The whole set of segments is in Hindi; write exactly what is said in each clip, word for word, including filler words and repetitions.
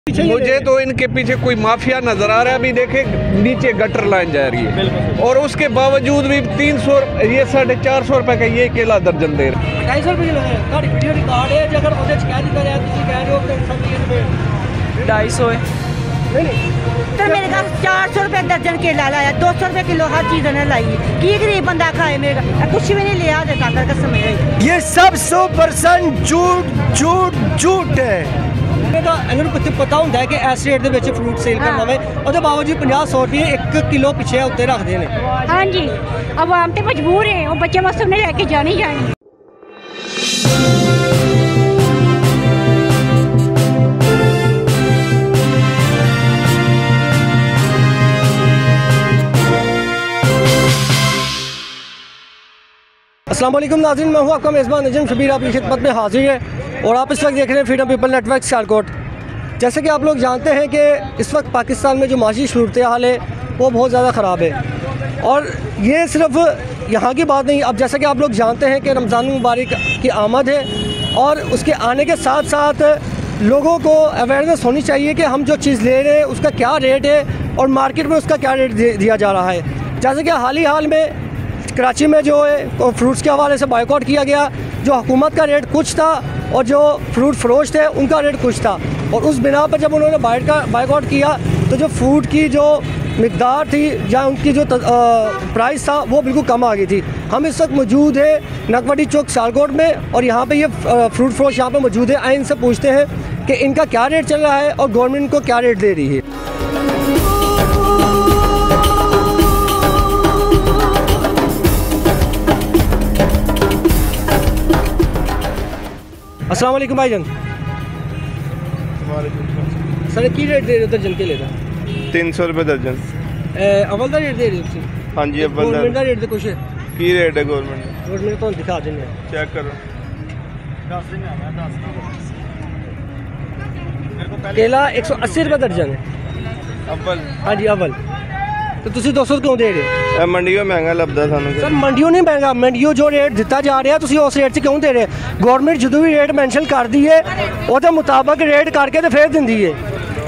मुझे तो इनके पीछे कोई माफिया नजर आ रहा है। अभी देखे नीचे गटर लाइन जा रही है और उसके बावजूद भी तीन सौ ये साढ़े चार सौ रुपए का ये केला दर्जन दे रहे हैं। ढाई सौ रुपये वीडियो रिकॉर्ड है, अगर उसे शिकायत दिया जाए तो कह रहे हो ढाई सौ है तो मेरे पास चार सौ रुपये दर्जन केला लाया, दो सौ रुपये किलो हर चीज़ ने लाई है कि गरीब बंदा खाए। मेरे कुछ भी नहीं लिया देता कर कसम है। ये सब सौ परसेंट झूठ झूठ झूठ है। पता होंगे कि इस रेट के फ्रूट सेल करना वे और बावजूद पचास सौ रुपये एक किलो पिछे उत्ते रखते हैं। हाँ जी, अब आम तो मजबूर है और बच्चे मस्त ने लेके जानी जानी। अस्सलाम वालेकुम नाज़रीन, मैं हूँ आपका मेज़बान नजम शबीर, आपकी खिदमत में हाजिर है और आप इस वक्त देख रहे हैं फ्रीडम पीपल नेटवर्क सियालकोट। जैसे कि आप लोग जानते हैं कि इस वक्त पाकिस्तान में जो माशी सूरत हाल है वो बहुत ज़्यादा ख़राब है और ये सिर्फ यहाँ की बात नहीं। अब जैसा कि आप लोग जानते हैं कि रमज़ान मुबारक की आमद है और उसके आने के साथ साथ लोगों को अवेयरनेस होनी चाहिए कि हम जो चीज़ ले रहे हैं उसका क्या रेट है और मार्केट में उसका क्या रेट दिया जा रहा है। जैसे कि हाल ही हाल में कराची में जो है फ्रूट्स के हवाले से बायकॉट किया गया, जो हुकूमत का रेट कुछ था और जो फ्रूट फरोश थे उनका रेट कुछ था और उस बिना पर जब उन्होंने बायकॉट किया तो जो फ्रूट की जो मिकदार थी या उनकी जो प्राइस था वो बिल्कुल कम आ गई थी। हम इस वक्त मौजूद है नकवटी चौक सियालकोट में और यहाँ पे ये फ्रूट फरोश यहाँ पे मौजूद है। आए इनसे पूछते हैं कि इनका क्या रेट चल रहा है और गवर्नमेंट इनको क्या रेट दे रही है। अस्सलाम वालेकुम भाईजान। सर की रेट दे रहे हो दर्जन के लेदा? तीन सौ रुपये दर्जन। अवल का रेट दे रहे हो? हाँ जी, अव्वल गवर्नमेंट का रेट तो कुछ है की रेट है गवर्नमेंट गवर्नमेंट तो दिखा देंगे, चेक करो। केला एक सौ अस्सी रुपये दर्जन है अव्वल। हाँ जी अव्वल। तो तुम दो सौ क्यों दे रहे हो? मंडियों महंगा लगता सानू सर मंडियों नहीं महंगा, मंडियों जो रेट दिता जा रहा है तुम उस रेट से क्यों दे रहे? गवर्नमेंट जो भी रेट मैंशन कर दी है वो मुताबिक रेट करके तो फिर दी है।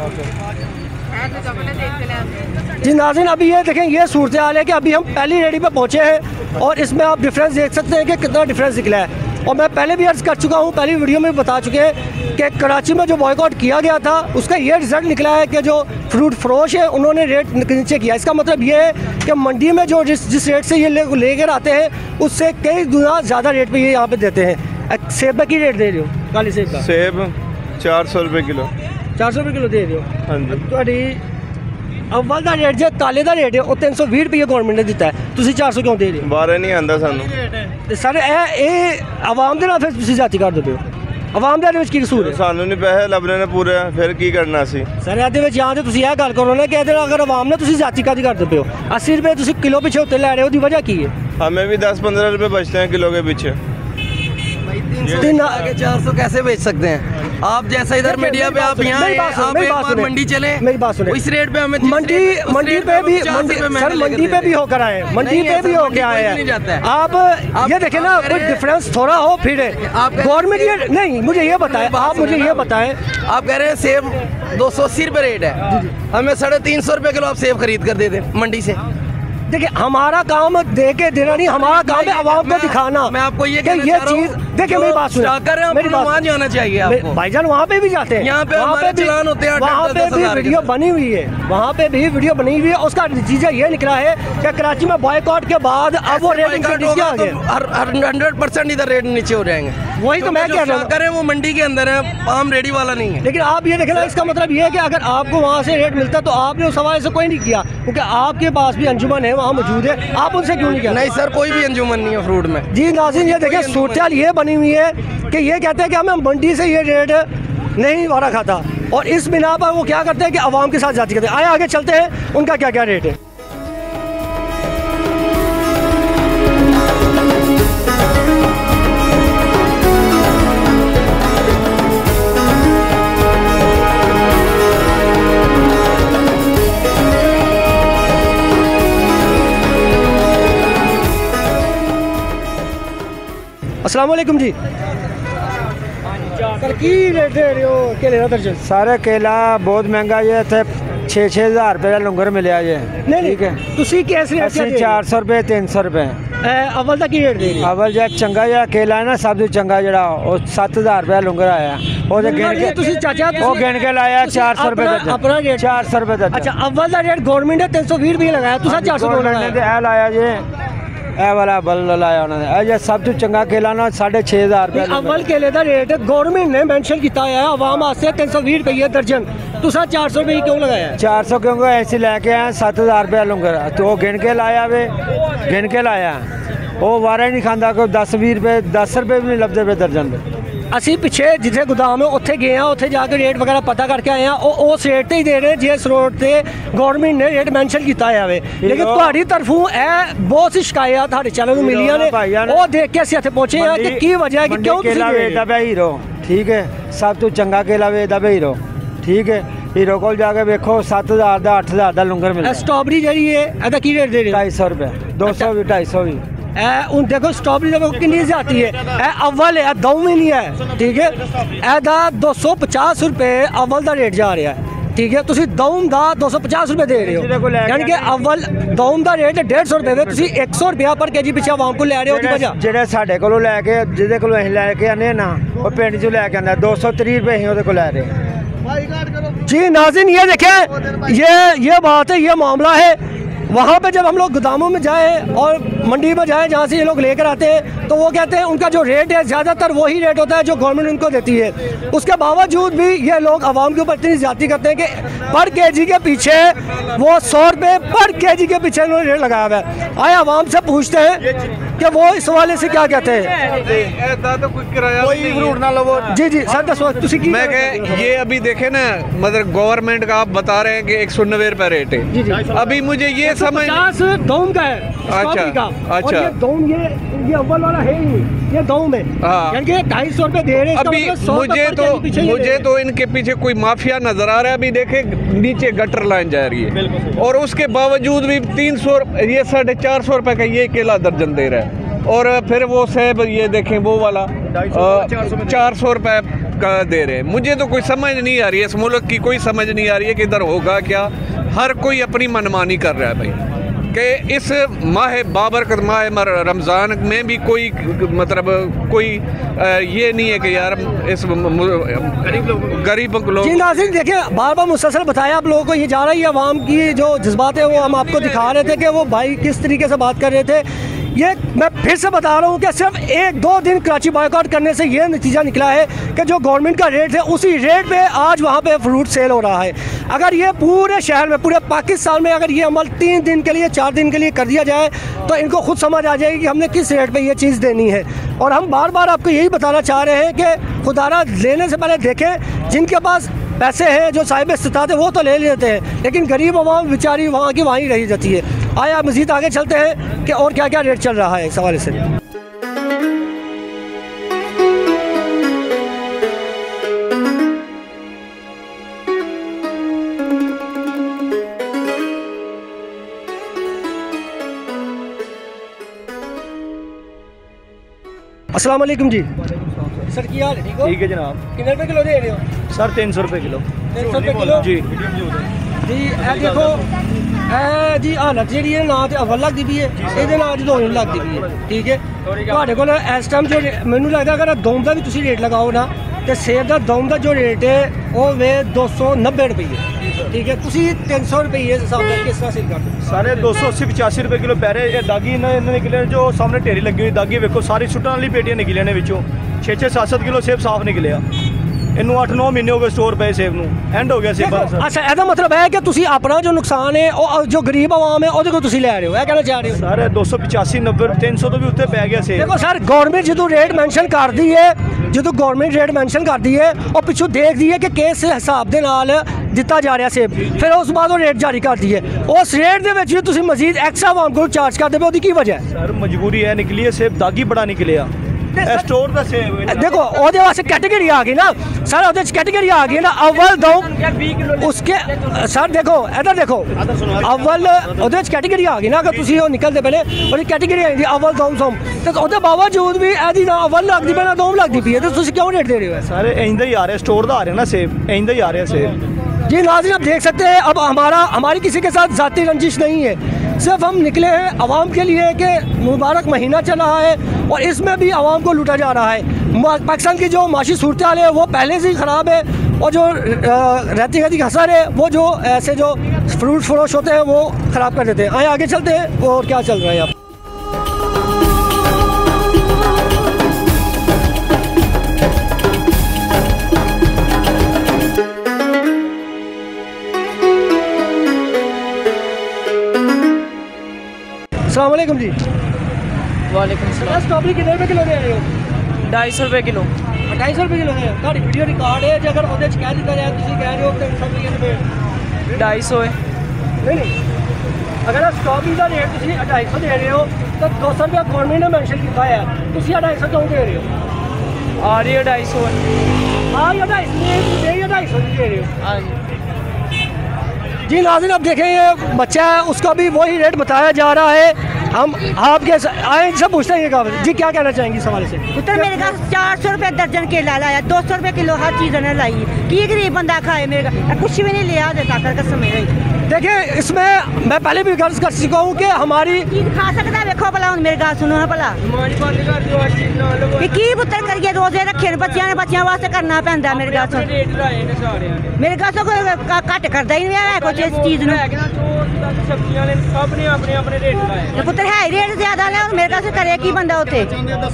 जी नाज़रीन, अभी ये देखें ये सूरत हाल है कि अभी हम पहली रेडी पे पहुंचे हैं और इसमें आप डिफरेंस देख सकते हैं कि कितना डिफरेंस निकला है। और मैं पहले भी अर्ज कर चुका हूँ, पहली वीडियो में बता चुके हैं कि कराची में जो बॉयकॉट किया गया था उसका ये रिजल्ट निकला है कि जो फ्रूट फरोश है उन्होंने रेट नीचे किया। इसका मतलब ये है कि मंडी में जो जिस जिस रेट से ये ले लेकर आते हैं उससे कई गुना ज़्यादा रेट पे ये यहाँ पे देते हैं। सेब की रेट दे रहे हो? काली सेब का सेब चार सौ रुपये किलो। चार सौ रुपये किलो दे रहे हो? हाँ जी। तो अव्वल का रेट जो काले का रेट है वो तीन सौ भी रुपये गवर्नमेंट ने दिता है, तुम चार सौ क्यों दे रहे हो? बारह नहीं आता सानू सर ये आवाम के नाल फिर तुम जाति कर दो आवाम के की कसूर है? सानू नहीं पैसे लभने ने पूरे, फिर की करना सी सर ये यहाँ से यह गल करो ना कि अगर आवाम ने तुम जाति का कर दो अस्सी रुपये तुम किलो पीछे उत्ते लै रहे हो, वजह की है? हमें भी दस पंद्रह रुपये बचते हैं किलो के पीछे। चार सौ कैसे बेच सकते हैं आप? जैसा इधर मीडिया पे आप यहाँ आप एक बार मंडी चले, मेरी बात सुने, इस रेट पे हमें मंडी मंडी पे भी सर मंडी पे भी होकर आए, मंडी पे भी होके आए हैं आप। ये देखे ना कोई डिफरेंस थोड़ा हो फिर गवर्नमेंट ये नहीं। मुझे ये बताएं, आप मुझे ये बताएं, आप कह रहे हैं सेब दो सौ अस्सी रुपये रेट है, हमें साढ़े तीन सौ रुपये किलो आप सेब खरीद कर दे दें मंडी से। देखिए हमारा काम दे के देना नहीं, हमारा काम है आवाम को दिखाना। मैं आपको ये ये चीज देखिए, मेरी बात सुनिए, मेरी बात वहाँ जाना चाहिए आपको। भाईजान वहाँ पे भी जाते हैं, यहाँ पे हमारे चलान होते हैं, वहाँ पे भी वीडियो बनी हुई है, वहाँ पे भी वीडियो बनी हुई है। उसका नतीजा ये निकला है कि कराची में बॉयकॉट के बाद अब वो रेट हंड्रेड परसेंट इधर रेट नीचे हो जाएंगे। वही तो मैं कह रहा हूँ, करें वो मंडी के अंदर है, आम रेडी वाला नहीं है। लेकिन आप ये देखें ना, इसका मतलब ये है कि अगर आपको वहाँ से रेट मिलता तो आपने उस हवाले से कोई नहीं किया, क्योंकि आपके पास भी अंजुमन है वहाँ मौजूद है, आप उनसे क्यों नहीं किया? नहीं सर, कोई भी अंजुमन नहीं है फ्रूट में। जी नाज़रीन, ये देखिए सूरत हाल ये बनी हुई है कि ये कहते हैं कि हमें मंडी से ये रेट नहीं वारा खाता और इस बिना पर वो क्या करते हैं कि आवाम के साथ जाती करते हैं। आए आगे चलते हैं उनका क्या क्या रेट है। अस्सलाम वालेकुम जी। सर की रेट दे रहे हो केले का दर्जन? सारे केला बहुत महंगा जे इतने छे छे हज़ार रुपये का लंगर मिले जे। नहीं ठीक है, तुसी किस रेट ਅਸੀਂ चार सौ रुपये तीन सौ रुपये अव्वल का की रेट दे रहे हो? अवल जो चंगा जो केला है ना सब तो चंगा जरा वो सत्त हज़ार रुपये लंगर आया वो गिन के तुसी चाचा वो गिन के लाया चार सौ रुपये अपना- अपना रेट चार सौ रुपये अच्छा अव्वल का रेट गवर्नमेंट ने तीन सौ बीस रुपये लगाया तुसा चार सौ लगाया। ए लाया जे ए वाला बल लाया उन्होंने ए जे सब तो चंगा केला ना साढ़े छे हज़ार रुपये अव्वल केले का रेट गवर्नमेंट ने मेंशन किया है आवाम वास्ते तीन सौ बीस रुपये दर्जन तुसा चार सौ रुपये क्यों लगाया? चार सौ क्योंकि ऐसे लैके आए सत्त हज़ार रुपया लंगर तो वो गिन के लाया वे गिन के लाया वो वारा ही नहीं खाता कोई दस बीस रुपये दस रुपये भी नहीं लभदे पे दर्जन दे। ਅਸੀਂ ਪਿੱਛੇ ਜਿੱਥੇ ਗੋਦਾਮ ਹੈ ਉੱਥੇ ਗਏ ਆ ਉੱਥੇ ਜਾ ਕੇ ਰੇਟ ਵਗੈਰਾ ਪਤਾ ਕਰਕੇ ਆਏ ਆ ਉਹ ਉਸ ਰੇਟ ਤੇ ਹੀ ਦੇ ਰਹੇ ਜਿਸ ਰੋਡ ਤੇ ਗਵਰਨਮੈਂਟ ਨੇ ਰੇਟ ਮੈਂਸ਼ਨ ਕੀਤਾ ਹੋਇਆ ਵੇ ਲੇਕਿਨ ਤੁਹਾਡੀ ਤਰਫੋਂ ਇਹ ਬਹੁਤ ਸੀ ਸ਼ਿਕਾਇਤਾਂ ਤੁਹਾਡੇ ਚੈਨਲ ਨੂੰ ਮਿਲੀਆਂ ਨੇ ਉਹ ਦੇਖ ਕੇ ਅਸੀਂ ਇੱਥੇ ਪਹੁੰਚੇ ਆ ਕਿ ਕੀ ਵਜ੍ਹਾ ਹੈ ਕਿ ਕਿਉਂ ਤੁਸੀਂ केला वेचदा पे हीरो ठीक है सब तो चंगा केला वेचदा पे हीरो ठीक है हीरो को जाके देखो सत्त हज़ार का अठ हज़ार का लंगर मिलता स्ट्रॉबेरी ਜਿਹੜੀ ਹੈ ਇਹਦਾ ਕੀ ਰੇਟ ਦੇ ਰਹੇ ਹੋ? ढाई सौ रुपये दो सौ भी ढाई सौ भी ਇਹ ਹੁਣ ਦੇਖੋ स्ट्रॉबेरी देखो कितनी जाती है ਇਹ अव्वल है दो में नहीं है ठीक है ਇਹਦਾ दो सौ पचास रुपए अव्वल ਦਾ ਰੇਟ ਜਾ ਰਿਹਾ ਹੈ ठीक है ਤੁਸੀਂ ਦੌਮ ਦਾ दो सौ पचास रुपए ਦੇ ਰਹੇ ਹੋ ਯਾਨੀ ਕਿ अव्वल ਦੌਮ ਦਾ ਰੇਟ डेढ़ सौ रुपए ਵੇ ਤੁਸੀਂ एक सौ रुपया पर केजी ਪਿੱਛੇ ਆਵਾਮ ਕੋਲ ਲੈ ਰਹੇ ਹੋ ਉਹਦੀ ਵਜ੍ਹਾ ਜਿਹੜੇ ਸਾਡੇ ਕੋਲੋਂ ਲੈ ਕੇ ਜਿਹਦੇ ਕੋਲੋਂ ਅਸੀਂ ਲੈ ਕੇ ਆਨੇ ਨਾ ਉਹ ਪਿੰਡ ਚੋਂ ਲੈ ਕੇ ਆਂਦਾ दो सौ तीस रुपए ਅਸੀਂ ਉਹਦੇ ਕੋਲ ਲੈ ਰਹੇ। जी नाज़रीन ये देखें ये ये बात है ये मामला है वहाँ पे जब हम लोग गोदामों में जाए और मंडी में जाए जहाँ से ये लोग लेकर आते हैं तो वो कहते हैं उनका जो रेट है ज़्यादातर वही रेट होता है जो गवर्नमेंट उनको देती है उसके बावजूद भी ये लोग आवाम के ऊपर इतनी ज़्यादती करते हैं कि पर केजी के पीछे वो सौ रुपये पर केजी के पीछे उन्होंने रेट लगाया हुआ है। आए आवाम से पूछते हैं कि वो इस हवाले से क्या कहते हैं। जी जी सर दसो तुसी की मैं कह ये अभी देखे ना मतलब गवर्नमेंट का आप बता रहे हैं कि एक सौ नब्बे रुपये रेट है अभी मुझे ये समझ पचास दौम का है अच्छा, का अच्छा। और ये दौम ये ये अव्वल वाला है ही नहीं ये दौम है हाँ। यानी कि ढाई सौ रुपए दे रहे हैं अभी मुझे तो मुझे तो इनके पीछे कोई माफिया नजर आ रहा है अभी देखे नीचे गटर लाइन जा रही है और उसके बावजूद भी तीन सौ ये साढ़े चार सौ रुपए का ये केला दर्जन दे रहा है और फिर वो सेब ये देखें वो वाला चार सौ रुपए का दे रहे हैं। मुझे तो कोई समझ नहीं आ रही है इस मुल्क की कोई समझ नहीं आ रही है कि इधर होगा क्या। हर कोई अपनी मनमानी कर रहा है भाई कि इस माह बाबरकत माह रमज़ान में भी कोई मतलब कोई ये नहीं है कि यार इस गरीब लोग जी नाज़रीन देखिए बार बार मुसलसल बताया आप लोगों को ये जा रही है आवाम की जो जज्बात है वो हम आपको दिखा रहे थे कि वो भाई किस तरीके से बात कर रहे थे। ये मैं फिर से बता रहा हूँ कि सिर्फ एक दो दिन कराची बॉयकॉट करने से ये नतीजा निकला है कि जो गवर्नमेंट का रेट है उसी रेट पे आज वहाँ पे फ्रूट सेल हो रहा है। अगर ये पूरे शहर में पूरे पाकिस्तान में अगर ये अमल तीन दिन के लिए चार दिन के लिए कर दिया जाए तो इनको खुद समझ आ जाएगी कि हमने किस रेट पे ये चीज़ देनी है। और हम बार बार आपको यही बताना चाह रहे हैं कि खुदारा लेने से पहले देखें जिनके पास पैसे हैं जो साहिब इस्तात है वो तो ले लेते हैं लेकिन गरीब आवाम बेचारी वहाँ की वहीं रही जाती है। आया मज़ीद आगे चलते हैं कि और क्या क्या रेट चल रहा है इस हवाले से। अस्सलाम वालेकुम जी सर की हाल है ठीक हो? ठीक है जनाब। कितने रुपए किलो दे रहे हो? सर तीन सौ रुपये किलो। तीन सौ रुपये किलो जी जी ए देखो ए जी हालत जी है ना तो अव्वल लगती भी है ये ना जो दौम लगती भी है ठीक है ਤੁਹਾਡੇ ਕੋਲ ਇਸ ਟਾਈਮ ਜੋ ਮੈਨੂੰ ਲੱਗਦਾ ਅਗਰ ਦੌਮ ਦਾ ਵੀ ਤੁਸੀਂ ਰੇਟ ਲਗਾਓ ਨਾ ਤੇ ਸੇਬ ਦਾ ਦੌਮ ਦਾ ਜੋ ਰੇਟ ਹੈ ਉਹ ਵੇ दो सौ नब्बे रुपये ठीक है ਤੁਸੀਂ तीन सौ रुपये ਹਿਸਾਬ ਨਾਲ ਕਿਸ ਤਰ੍ਹਾਂ ਸੇਲ ਕਰਦੇ ਹੋ? सारे दो सौ अस्सी पचासी रुपये किलो पै रहे दागी इन्होंने निकले जो सामने ढेरी लगी हुई दागी वेखो सारी सुट्टन वाली पेटियां निकलियां ने विचों छे छे सत्त सत्त किलो सेब साफ निकलिया इनू अठ नौ महीने हो गए स्टोर पे सेब नू एंड हो गया सेब। अच्छा ਇਹਦਾ ਮਤਲਬ ਹੈ ਕਿ ਤੁਸੀਂ ਆਪਣਾ ਜੋ ਨੁਕਸਾਨ ਹੈ ਉਹ ਜੋ ਗਰੀਬ ਆਵਾਮ ਹੈ ਉਹਦੇ ਕੋਲ ਤੁਸੀਂ ਲੈ ਰਹੇ ਹੋ ਇਹ ਕਹਿਣਾ ਚਾਹ ਰਹੇ ਹੋ? सारे दो सौ पचासी नब्बे तीन सौ तो भी उत्ते पै गया सेब। देखो सर गवर्नमेंट जो रेट मैंशन करती है जो गवर्नमेंट रेट मैंशन करती है और पिछू देखती है कि किस हिसाब के नाल ਦਿੱਤਾ ਜਾ ਰਿਹਾ ਸੇਬ ਫਿਰ ਉਸ ਤੋਂ ਬਾਅਦ ਉਹ ਰੇਟ ਜਾਰੀ ਕਰਦੀ ਹੈ ਉਸ ਰੇਟ ਦੇ ਵਿੱਚ ਵੀ ਤੁਸੀਂ ਮਜ਼ੀਦ ਐਕਸਟਰਾ ਆਵਾਮ ਕੋਲ ਚਾਰਜ ਕਰਦੇ ਪਏ ਉਹਦੀ ਕੀ ਵਜ੍ਹਾ ਹੈ? सर मजबूरी है निकली है सेब दागी बड़ा निकलिया स्टोर ਦਾ ਸੇਬ देखो ਉਹਦੇ ਵਾਸਤੇ कैटेगरी आ गई ना सर, ਉਹਦੇ ਚ कैटेगरी आ गई ना अव्वल दो उसके सर देखो इधर देखो अव्वल ਉਹਦੇ ਚ कैटेगरी आ गई ना, अगर ਤੁਸੀਂ ਉਹ ਨਿਕਲਦੇ ਪਹਿਲੇ ਉਹਦੀ कैटेगरी ਆਈ अव्वल दो सौ ਤੇ ਉਹਦੇ ਬਾਵਜੂਦ ਵੀ ਇਹਦੀ ਨਾ अव्वल ਲੱਗਦੀ ਪਈ ਨਾ दो ਲੱਗਦੀ ਪਈ ਹੈ, ਤੇ ਤੁਸੀਂ ਕਿਉਂ ਰੇਟ दे रहे हो? ਸਾਰੇ ਇੰਦਾ ਹੀ ਆ ਰਿਹਾ, स्टोर ਦਾ ਆ ਰਿਹਾ ਨਾ ਸੇਬ, ਇੰਦਾ ही आ ਰਿਹਾ ਸੇਬ। जी नाज़रीन, आप देख सकते हैं अब हमारा हमारी किसी के साथ ज़ाती रंजिश नहीं है, सिर्फ हम निकले हैं आवाम के लिए कि मुबारक महीना चल रहा है और इसमें भी आवाम को लूटा जा रहा है। पाकिस्तान की जो माशी सूरत हाल है वो पहले से ही ख़राब है और जो रहती रहती हसर है वो जो ऐसे जो फ्रूट फरोश होते हैं वो ख़राब कर देते हैं। आए आगे चलते हैं और क्या चल रहा है अब। अस्सलाम वालेकुम जी। वालेकुम सलाम। स्ट्रॉबेरी कितने रुपए किलो दे रहे हो? ढाई सौ रुपये किलो। ढाई सौ रुपए किलो है। ਤੁਹਾਡੀ ਵੀਡੀਓ ਰਿਕਾਰਡ ਹੈ, ਜੇ ਅਗਰ ਉਹਦੇ ਚ ਕਹਿ ਦਿੱਤਾ ਜਾਏ ਤੁਸੀਂ ਕਹਿ ਰਹੇ ਹੋ ਤਿੰਨ ਸੌ ਰੁਪਏ ढाई सौ है। ਨਹੀਂ ਨਹੀਂ, ਅਗਰ ਸਟ੍ਰਾਬੇਰੀ ਦਾ ਰੇਟ ਤੁਸੀਂ ਢਾਈ ਸੌ ਦੇ ਰਹੇ ਹੋ ਤਾਂ दो सौ ਰੁਪਏ ਗਵਰਨਮੈਂਟ ਨੇ ਮੈਂਸ਼ਨ ਕੀਤਾ ਹੈ, ਤੁਸੀਂ ਢਾਈ सौ ਕਿਉਂ ਦੇ ਰਹੇ ਹੋ? आ रही है ढाई सौ है। हाँ ये ढाई सौ दे या ढाई सौ दे रहे हो? हाँ जी। जी नाज़रीन, अब देखें ये बच्चा है उसका भी वही रेट बताया जा रहा है। हम आपके आए सब पूछते हैं ये जी क्या कहना चाहेंगी इस हवाले से? पुत्र मेरे घर चार सौ रुपये दर्जन केला लाया, दो सौ रुपये किलो हर चीज़ ने लाई। की गरीब बंदा खाए, मेरे घर कुछ भी नहीं लिया देता कर कसम मेरे। देखिए इसमें मैं पहले भी गर्ज कर चुका हूँ कि हमारी चीज खा सकता है, देखो भला मेरे गाल सुनो है भला कि की पुत्र करिए रोजे रखे बच्चों ने बच्चों वास्ते करना पैंदा। मेरे गाल सुन मेरे गाल से कोई घट करता ही नहीं है कुछ इस चीज़ पुत्र है रेट ज्यादा ले और मेरे गाल से करे की बंदा उते।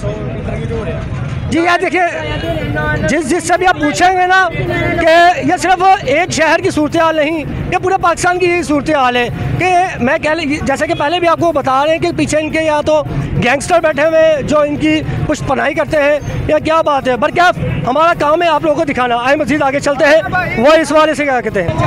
जी यार देखिए जिस जिससे भी आप पूछेंगे ना कि ये सिर्फ एक शहर की सूरत हाल नहीं, ये पूरे पाकिस्तान की यही सूरत हाल है कि मैं कह जैसे कि पहले भी आपको बता रहे हैं कि पीछे इनके या तो गैंगस्टर बैठे हुए जो इनकी कुछ पनाही करते हैं या क्या बात है, पर क्या हमारा काम है आप लोगों को दिखाना। आए मज़ीद आगे चलते हैं वो इस वाले से क्या कहते हैं।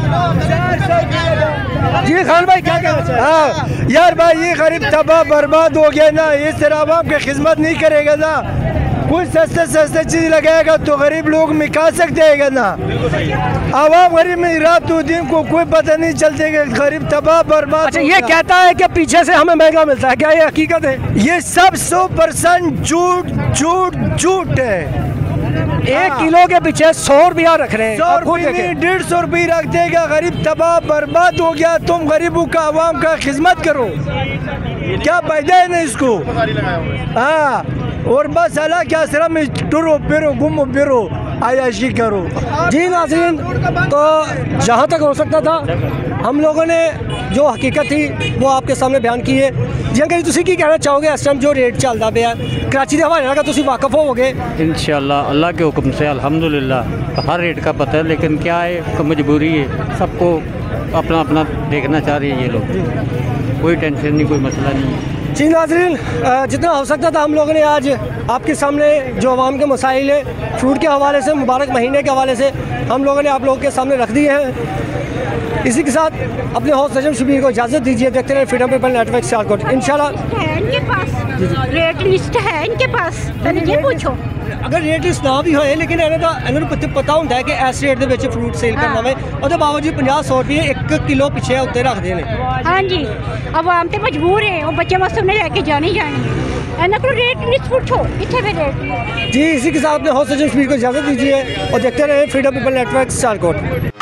जी खान भाई क्या कहना चाहिए? हाँ यार भाई ये गरीब तबाह बर्बाद हो गया ना, इस तरह आवाम की खिदमत नहीं करेगा ना, कुछ सस्ते सस्ते चीज लगाएगा तो गरीब लोग मिका सकते हैं ना। आवाम गरीब में रात दो दिन को कोई पता नहीं चलते कि गरीब तबाह बर्बाद। अच्छा ये कहता है कि पीछे से हमें महंगा मिलता है, क्या ये हकीकत है? ये सब सौ परसेंट झूठ झूठ झूठ है। एक किलो के पीछे सौ रुपया रख रहे हैं, सौ रुपये डेढ़ सौ रुपये रख देगा, गरीब तबाह बर्बाद हो गया। तुम गरीबों का आवाम का खिदमत करो, क्या फायदा है ना इसको। हाँ और बस अल्लाह के आसरा में टुरो फिरो घूमो फिरो आयाशी करो। जी नाज़रीन, तो जहाँ तक हो सकता था हम लोगों ने जो हकीकत थी वो आपके सामने बयान की है। जी अंकल तुसी की कहना चाहोगे इस टाइम जो रेट चलता पाया कराची के हवाले का तुसी वाकफ होवोगे? इंशाल्लाह अल्लाह के हुक्म से अल्हम्दुलिल्लाह हर रेट का पता है, लेकिन क्या है कि मजबूरी है, सबको अपना अपना देखना चाह रहे हैं ये लोग, कोई टेंशन नहीं कोई मसला नहीं है। जी नाज़रीन, जितना हो सकता था हम लोगों ने आज आपके सामने जो आवाम के मसाइल है फ्रूट के हवाले से, मुबारक महीने के हवाले से हम लोगों ने आप लोगों के सामने रख दिए हैं। इसी के साथ अपने होस्ट नजम शबीर को इजाज़त दीजिए। देखते रहे फ्रीडम पीपल नेटवर्क सियालकोट। इंशाल्लाह इनके पास रेट लिस्ट है, इनके पास ये पूछो अगर रेट लिस्ट ना भी होए लेकिन इन्हें तो इन्होंने पता पता होता है कि इस रेट के फ्रूट सेल करना है और बावजूद पचास सौ रुपये एक किलो पिछे उत्ते रखते हैं। हाँ जी आवाम तो मजबूर है, वो बच्चे वास्ते उन्हें लेके जानी जानी इन्होंने को रेट लिस्ट पूछो इतने भी रेट। जी इसी के साथ अपने होस्ट नजम शबीर को इजाज़त दीजिए और देखते रहे फ्रीडम पीपल नेटवर्क सियालकोट।